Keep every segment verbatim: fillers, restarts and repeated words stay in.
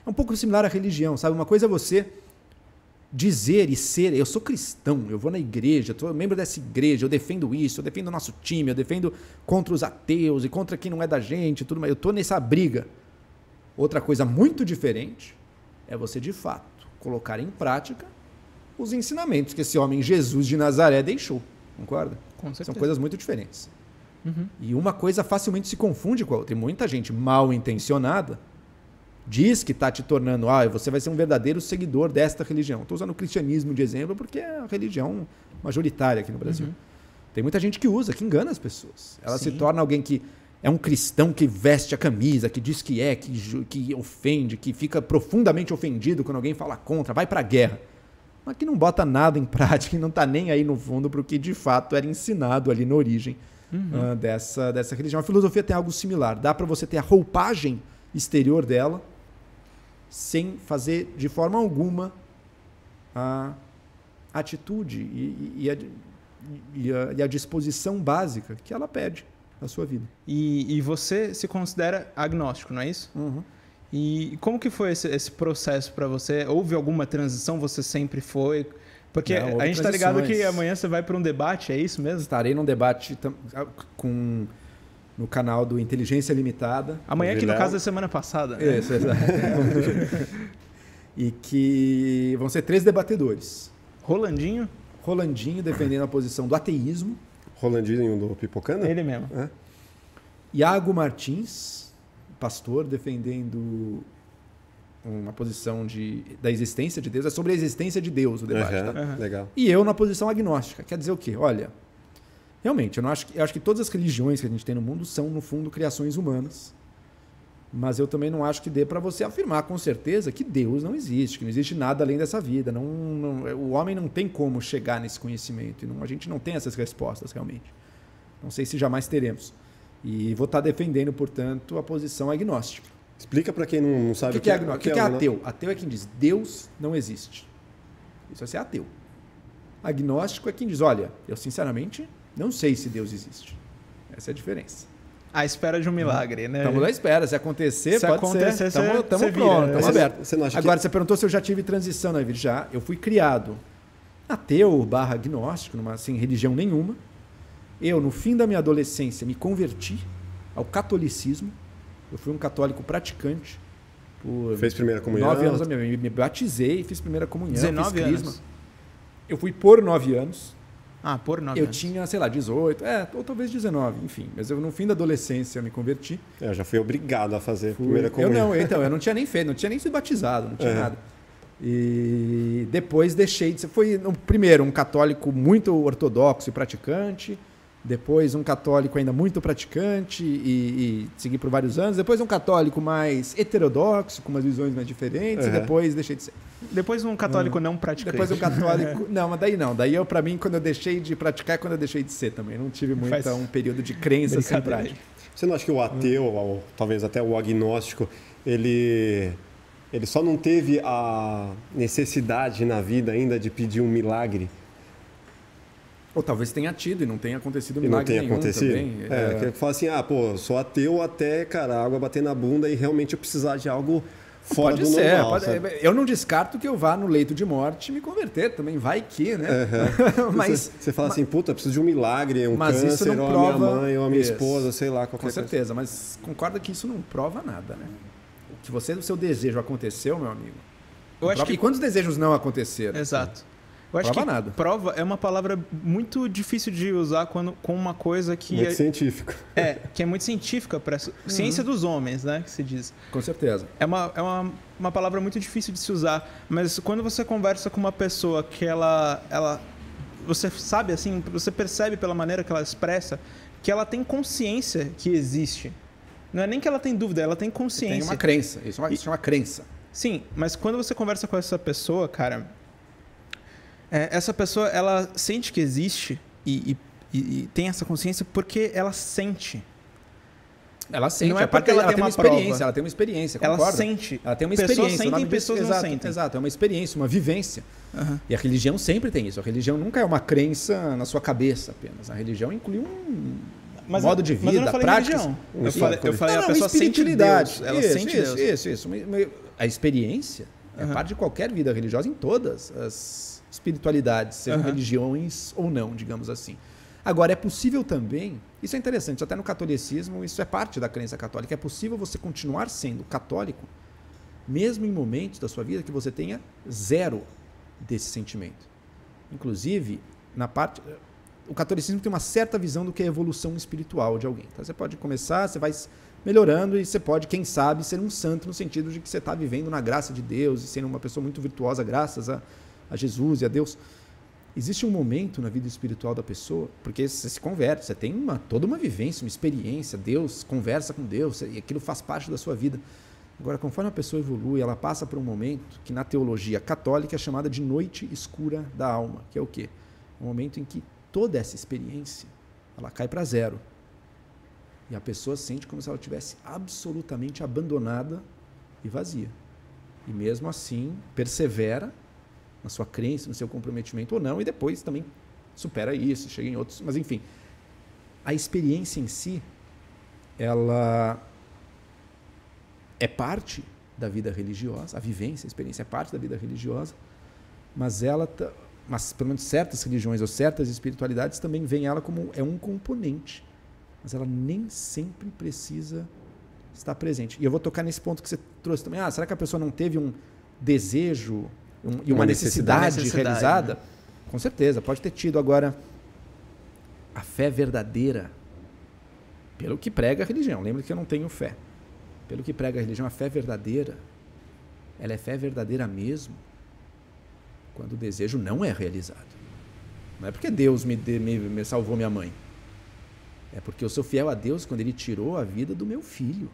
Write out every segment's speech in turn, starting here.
É um pouco similar à religião, sabe? Uma coisa é você dizer e ser, eu sou cristão, eu vou na igreja, eu sou membro dessa igreja, eu defendo isso, eu defendo o nosso time, eu defendo contra os ateus e contra quem não é da gente, tudo mais. Eu estou nessa briga. Outra coisa muito diferente é você, de fato, colocar em prática os ensinamentos que esse homem Jesus de Nazaré deixou. Concorda? Com certeza. São coisas muito diferentes. Uhum. E uma coisa facilmente se confunde com a outra. E muita gente mal intencionada diz que está te tornando, ah, você vai ser um verdadeiro seguidor desta religião. Estou usando o cristianismo de exemplo porque é a religião majoritária aqui no Brasil. Uhum. Tem muita gente que usa, que engana as pessoas. Ela Sim. se torna alguém que é um cristão que veste a camisa, que diz que é, que, que ofende, que fica profundamente ofendido quando alguém fala contra, vai para a guerra. Mas que não bota nada em prática e não está nem aí no fundo para o que de fato era ensinado ali na origem uhum. uh, dessa, dessa religião. A filosofia tem algo similar. Dá para você ter a roupagem exterior dela sem fazer de forma alguma a atitude e, e, a, e, a, e a disposição básica que ela pede na sua vida. E, e você se considera agnóstico, não é isso? Uhum. E como que foi esse, esse processo para você? Houve alguma transição? Você sempre foi? Porque não, a gente está ligado que amanhã você vai para um debate, é isso mesmo? Estarei num debate com, no canal do Inteligência Limitada. Amanhã, que no caso é semana passada. Né? Isso, exato. E que vão ser três debatedores. Rolandinho? Rolandinho defendendo a posição do ateísmo. Rolandinho do Pipocana? Ele mesmo. É. Iago Martins, pastor, defendendo uma posição de, da existência de Deus. É sobre a existência de Deus o debate. Uhum, tá? uhum. Legal. E eu na posição agnóstica. Quer dizer o quê? Olha, realmente, eu, não acho, eu acho que todas as religiões que a gente tem no mundo são, no fundo, criações humanas. Mas eu também não acho que dê para você afirmar com certeza que Deus não existe, que não existe nada além dessa vida. Não, não, o homem não tem como chegar nesse conhecimento. E não, a gente não tem essas respostas, realmente. Não sei se jamais teremos. E vou estar defendendo, portanto, a posição agnóstica. Explica para quem não sabe o que, o que, que é agnóstico. O que, que é ateu? Ateu é quem diz Deus não existe. Isso é ser ateu. Agnóstico é quem diz, olha, eu sinceramente não sei se Deus existe. Essa é a diferença. À espera de um milagre, né? Estamos à espera. Se acontecer, se pode acontecer, ser. Estamos prontos, estamos abertos. Agora, que... você perguntou se eu já tive transição na vida. Já. Eu fui criado ateu barra agnóstico, numa, sem religião nenhuma. Eu, no fim da minha adolescência, me converti ao catolicismo. Eu fui um católico praticante. Por Fez primeira comunhão? Nove anos da minha vida. Me batizei, fiz primeira comunhão. dezenove fiz anos. Eu fui por nove anos. Ah, por nove eu anos. tinha, sei lá, dezoito, é, ou talvez dezenove, enfim. Mas eu, no fim da adolescência, eu me converti. Eu já fui obrigado a fazer fui... primeira comunhão. Eu não, então, eu não tinha nem feito, não tinha nem sido batizado, não tinha é. nada. E depois deixei de ser... Foi, primeiro, um católico muito ortodoxo e praticante. Depois um católico ainda muito praticante e, e segui por vários anos. Depois um católico mais heterodoxo, com umas visões mais diferentes. Uhum. E depois deixei de ser. Depois um católico uhum. não praticante. Depois um católico... Não, mas daí não. Daí eu, pra mim, quando eu deixei de praticar, é quando eu deixei de ser também. Não tive muito Faz... um período de crença sem prática. Você não acha que o ateu, uhum. ou talvez até o agnóstico, ele... ele só não teve a necessidade na vida ainda de pedir um milagre? Ou talvez tenha tido e não tenha acontecido e milagre não tenha nenhum acontecido? também. É, é... que fala assim, ah, pô, sou ateu até, cara, a água bater na bunda e realmente eu precisar de algo fora pode do ser, normal. Pode ser. Eu não descarto que eu vá no leito de morte e me converter também, vai que, né? Uhum. mas Você, você fala mas, assim, puta, eu preciso de um milagre, um mas câncer, isso não ou prova... a minha mãe, ou a minha isso. esposa, sei lá, qualquer coisa. Com certeza, coisa. Mas concorda que isso não prova nada, né? Que você, o seu desejo aconteceu, meu amigo. Eu acho prova... que... E quantos desejos não aconteceram? Exato. Eu acho prova que nada. Prova é uma palavra muito difícil de usar quando, com uma coisa que... Muito é, científica. É, que é muito científica. Para uhum. Ciência dos homens, né? Que se diz. Com certeza. É, uma, é uma, uma palavra muito difícil de se usar. Mas quando você conversa com uma pessoa que ela... ela você sabe, assim, você percebe pela maneira que ela expressa que ela tem consciência que existe. Não é nem que ela tem dúvida, ela tem consciência. Tem uma crença. Isso é uma, isso é uma crença. Sim, mas quando você conversa com essa pessoa, cara... É, essa pessoa, ela sente que existe e, e, e tem essa consciência porque ela sente. Ela sente. Não é porque ela, ela tem uma experiência. prova. Ela tem uma experiência, ela concorda? sente. Ela tem uma pessoas experiência. Sentem, pessoas exato, não sentem. Exato, é uma experiência, uma vivência. Uhum. E a religião sempre tem isso. A religião nunca é uma crença na sua cabeça apenas. A religião inclui um... Mas modo eu, de vida, mas eu não falei práticas. religião. Eu falei, eu falei não, a não, pessoa sente Deus. Ela isso, sente isso, Deus. Isso, isso, isso. a experiência é Uhum. parte de qualquer vida religiosa em todas as espiritualidades, sejam Uhum. religiões ou não, digamos assim. Agora, é possível também, isso é interessante, até no catolicismo, isso é parte da crença católica, é possível você continuar sendo católico, mesmo em momentos da sua vida que você tenha zero desse sentimento. Inclusive, na parte... O catolicismo tem uma certa visão do que é a evolução espiritual de alguém. Então, você pode começar, você vai melhorando e você pode, quem sabe, ser um santo no sentido de que você está vivendo na graça de Deus e sendo uma pessoa muito virtuosa graças a, a Jesus e a Deus. Existe um momento na vida espiritual da pessoa, porque você se converte, você tem uma, toda uma vivência, uma experiência, Deus conversa com Deus e aquilo faz parte da sua vida. Agora, conforme a pessoa evolui, ela passa por um momento que na teologia católica é chamada de noite escura da alma, que é o quê? Um momento em que toda essa experiência ela cai para zero. E a pessoa sente como se ela estivesse absolutamente abandonada e vazia. E mesmo assim, persevera na sua crença, no seu comprometimento ou não, e depois também supera isso, chega em outros. Mas, enfim, a experiência em si, ela é parte da vida religiosa, a vivência, a experiência é parte da vida religiosa, mas ela... mas pelo menos certas religiões ou certas espiritualidades também veem ela como é um componente, mas ela nem sempre precisa estar presente. E eu vou tocar nesse ponto que você trouxe também. Ah, será que a pessoa não teve um desejo um, e uma, uma necessidade, necessidade realizada? Né? Com certeza, pode ter tido. Agora, a fé verdadeira, pelo que prega a religião, lembra que eu não tenho fé, pelo que prega a religião, a fé verdadeira, ela é fé verdadeira mesmo quando o desejo não é realizado. Não é porque Deus me, de, me, me salvou minha mãe. É porque eu sou fiel a Deus quando Ele tirou a vida do meu filho.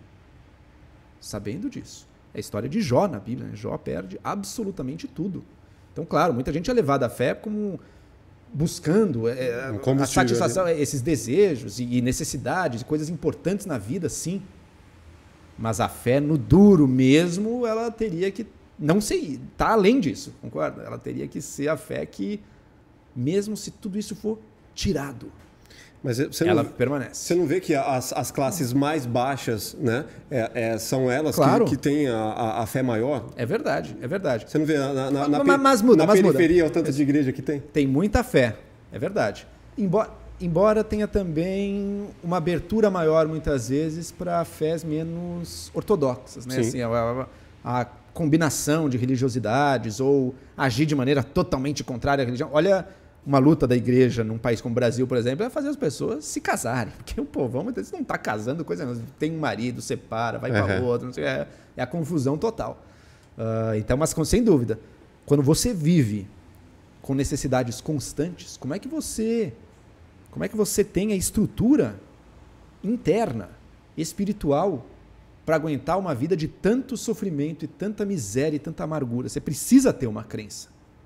Sabendo disso. É a história de Jó na Bíblia. Né? Jó perde absolutamente tudo. Então, claro, muita gente é levada à fé como buscando é, um a satisfação, ali. esses desejos e, e necessidades, coisas importantes na vida, sim. Mas a fé no duro mesmo, ela teria que não sei, está além disso, concorda? Ela teria que ser a fé que, mesmo se tudo isso for tirado, mas você ela não, permanece. Você não vê que as, as classes mais baixas, né, é, é, são elas claro. que, que têm a, a, a fé maior? É verdade, é verdade. Você não vê na, na, na, mas, mas muda, na mas periferia muda. o tanto de igreja que tem? Tem muita fé, é verdade. Embora, embora tenha também uma abertura maior, muitas vezes, para fés menos ortodoxas. Né? Assim, a, a, a combinação de religiosidades ou agir de maneira totalmente contrária à religião. Olha, uma luta da igreja num país como o Brasil, por exemplo, é fazer as pessoas se casarem. Porque o povão muitas vezes não está casando, coisa não. Tem um marido, separa, vai para uhum. outro. Não sei, é, é a confusão total. Uh, então, mas sem dúvida, quando você vive com necessidades constantes, como é que você, como é que você tem a estrutura interna, espiritual, para aguentar uma vida de tanto sofrimento e tanta miséria e tanta amargura? Você precisa ter uma crença.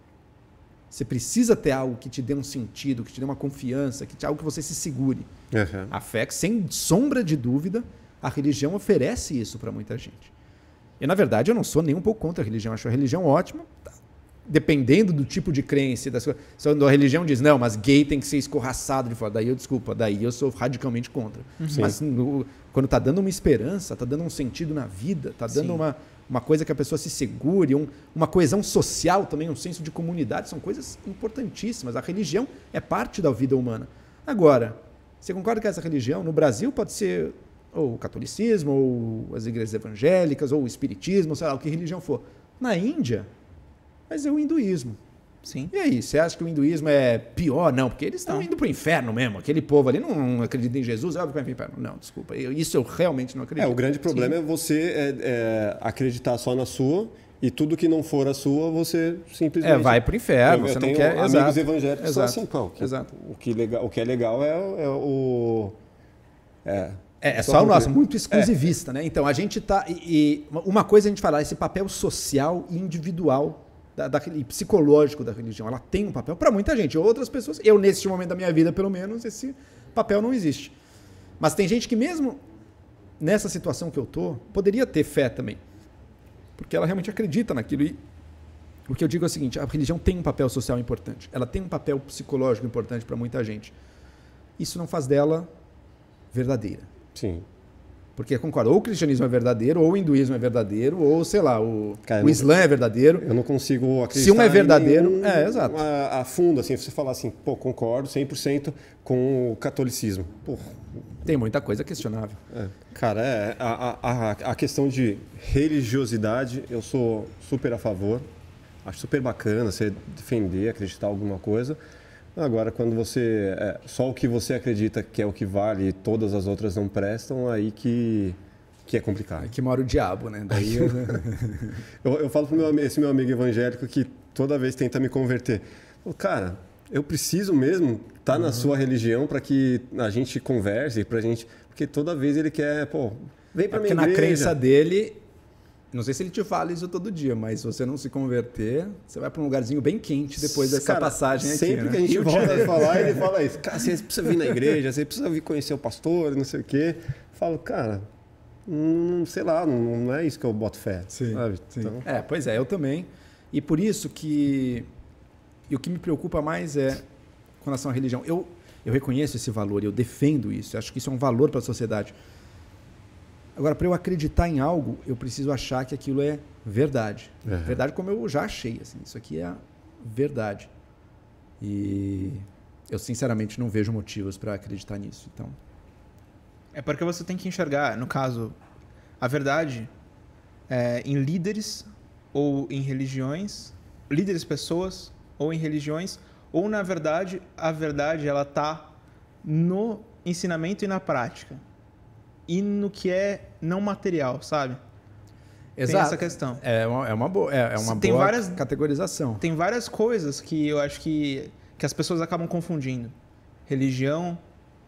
Você precisa ter algo que te dê um sentido, que te dê uma confiança, que te algo que você se segure. Uhum. A fé, sem sombra de dúvida, a religião oferece isso para muita gente. E, na verdade, eu não sou nem um pouco contra a religião. Acho a religião ótima, dependendo do tipo de crença. Das coisas. A religião diz, não, mas gay tem que ser escorraçado de fora. Daí eu, desculpa, daí eu sou radicalmente contra. Sim. Mas no, quando está dando uma esperança, está dando um sentido na vida, está dando uma, uma coisa que a pessoa se segure, um, uma coesão social também, um senso de comunidade, são coisas importantíssimas. A religião é parte da vida humana. Agora, você concorda que essa religião, no Brasil, pode ser ou o catolicismo, ou as igrejas evangélicas, ou o espiritismo, sei lá, o que religião for. Na Índia, mas é o hinduísmo. Sim. E aí, você acha que o hinduísmo é pior? Não, porque eles estão indo para o inferno mesmo. Aquele povo ali não acredita em Jesus, vai para o inferno. Não, desculpa. Eu, isso eu realmente não acredito. É, o grande problema Sim. é você é, é, acreditar só na sua e tudo que não for a sua, você simplesmente... É, vai para o inferno. Eu, eu você tenho não quer... amigos Exato. evangélicos que são Exato. assim, pô, que, Exato. O, que legal, o que é legal é, é o... É, É, é só, só o nosso, muito exclusivista, é. né? Então, a gente tá... E, e uma coisa a gente falar, esse papel social e individual da, da, e psicológico da religião, ela tem um papel para muita gente. Outras pessoas, eu nesse momento da minha vida, pelo menos, esse papel não existe. Mas tem gente que mesmo nessa situação que eu tô, poderia ter fé também. Porque ela realmente acredita naquilo. E o que eu digo é o seguinte, a religião tem um papel social importante. Ela tem um papel psicológico importante para muita gente. Isso não faz dela verdadeira. Sim. Porque, concordo, ou o cristianismo é verdadeiro, ou o hinduísmo é verdadeiro, ou, sei lá, o, Cara, o não, Islã é verdadeiro. Eu não consigo acreditar Se um é verdadeiro, em nenhum, é, exato. A, a fundo, assim, você falar assim, pô, concordo cem por cento com o catolicismo. Pô, Tem muita coisa questionável. é. Cara, é, a, a, a questão de religiosidade, eu sou super a favor. Acho super bacana você defender, acreditar em alguma coisa. Agora, quando você... É, só o que você acredita que é o que vale e todas as outras não prestam, aí que, que é complicado. Aqui mora o diabo, né? Daí eu... eu, eu falo para meu, esse meu amigo evangélico que toda vez tenta me converter. Eu, cara, eu preciso mesmo estar tá uhum. na sua religião para que a gente converse, pra gente... Porque toda vez ele quer, pô, vem para é minha igreja. Porque na crença dele... Não sei se ele te fala isso todo dia, mas se você não se converter, você vai para um lugarzinho bem quente depois dessa cara, passagem aqui. Sempre né? que a gente volta a falar, ele fala isso. Cara, você precisa vir na igreja, você precisa vir conhecer o pastor, não sei o quê. Eu falo, cara, hum, sei lá, não, não é isso que eu boto fé. Sim, sabe? sim. Então... É, pois é, eu também. E por isso que... E o que me preocupa mais é com relação à religião. Eu, eu reconheço esse valor, eu defendo isso. Eu acho que isso é um valor para a sociedade. Agora, para eu acreditar em algo, eu preciso achar que aquilo é verdade. Uhum. Verdade como eu já achei. Assim, isso aqui é a verdade. E eu, sinceramente, não vejo motivos para acreditar nisso. Então... É porque você tem que enxergar, no caso, a verdade é, em líderes ou em religiões, líderes, pessoas, ou em religiões, ou, na verdade, a verdade ela está no ensinamento e na prática. E no que é não material, sabe? Exato. Tem essa questão. É uma, é uma boa, é, é uma tem boa várias, categorização. Tem várias coisas que eu acho que, que as pessoas acabam confundindo. Religião,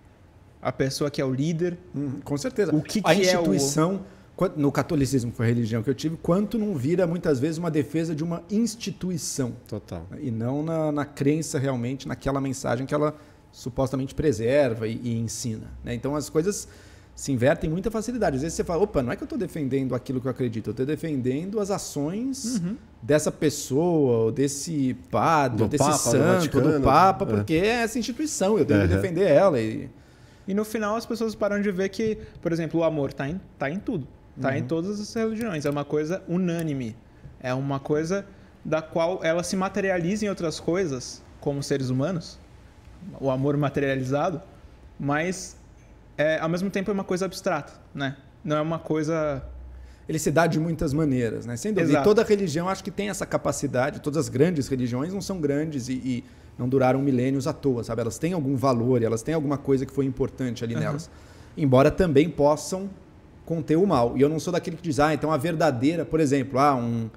a pessoa que é o líder. Hum, com certeza. O que, a que instituição, é o... no catolicismo, que foi a religião que eu tive, quanto não vira, muitas vezes, uma defesa de uma instituição. Total. E não na, na crença, realmente, naquela mensagem que ela supostamente preserva e, e ensina. Né? Então, as coisas... se invertem com muita facilidade. Às vezes você fala, opa, não é que eu estou defendendo aquilo que eu acredito, eu estou defendendo as ações uhum. dessa pessoa, ou desse padre, do ou desse Papa, santo, do, do Papa, é. porque é essa instituição, eu tenho uhum. que defender ela. E... e no final as pessoas param de ver que, por exemplo, o amor está em, tá em tudo, está uhum. em todas as religiões, é uma coisa unânime, é uma coisa da qual ela se materializa em outras coisas, como seres humanos, o amor materializado, mas... É, ao mesmo tempo é uma coisa abstrata, né? Não é uma coisa... Ele se dá de muitas maneiras, né? Sem dúvida. E toda religião acho que tem essa capacidade, todas as grandes religiões não são grandes e, e não duraram milênios à toa, sabe? Elas têm algum valor, elas têm alguma coisa que foi importante ali uhum. nelas. Embora também possam conter o mal. E eu não sou daquele que diz, ah, então a verdadeira, por exemplo, ah, um,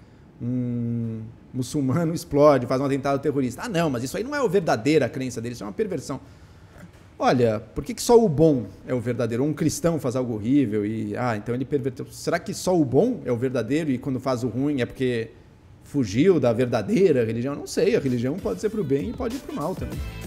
um muçulmano explode, faz um atentado terrorista. Ah, não, mas isso aí não é a verdadeira crença dele, isso é uma perversão. Olha, por que, que só o bom é o verdadeiro? Ou um cristão faz algo horrível e... Ah, então ele perverteu. Será que só o bom é o verdadeiro e quando faz o ruim é porque fugiu da verdadeira religião? Não sei, a religião pode ser para o bem e pode ir para o mal também.